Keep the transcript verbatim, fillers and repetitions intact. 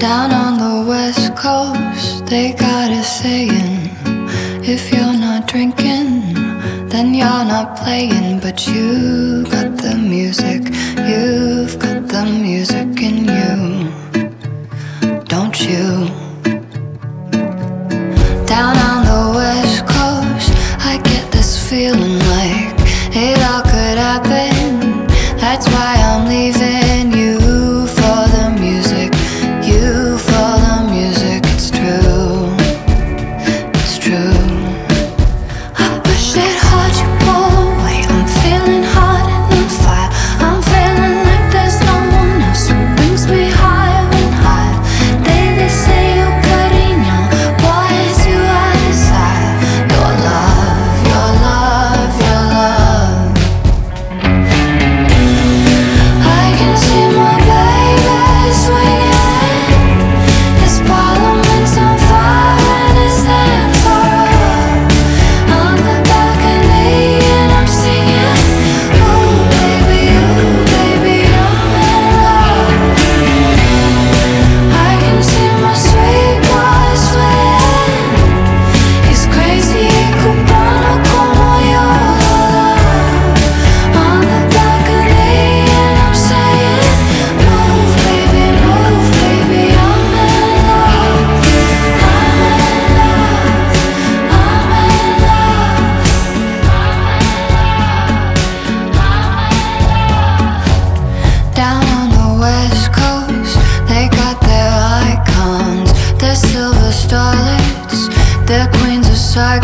Down on the west coast, they got a saying, if you're not drinking, then you're not playing. But you got the music, you've got the music in you, don't you? Down on the west coast, I get this feeling like it all could happen. That's why I'm leaving you for the music, you for the music. It's true, it's true. I push it hard, you pull away. I'm feeling hot and on fire. I'm feeling like there's no one else who brings me higher and higher. They, they say you're cariño, boy, it's you I desire. Your love, your love, your love. I can see my baby swinging. His parliament's on fire and his hands are up on the balcony and I'm singing, ooh baby, ooh baby, I'm in love. I can see my sweet boy swing. He's crazy, cubano como yo. On the balcony and I'm saying, move baby, move baby, I'm in love. I'm in love, I'm in love. Down on the west coast, they got their icons, their silver starlets, their queens of Saigon.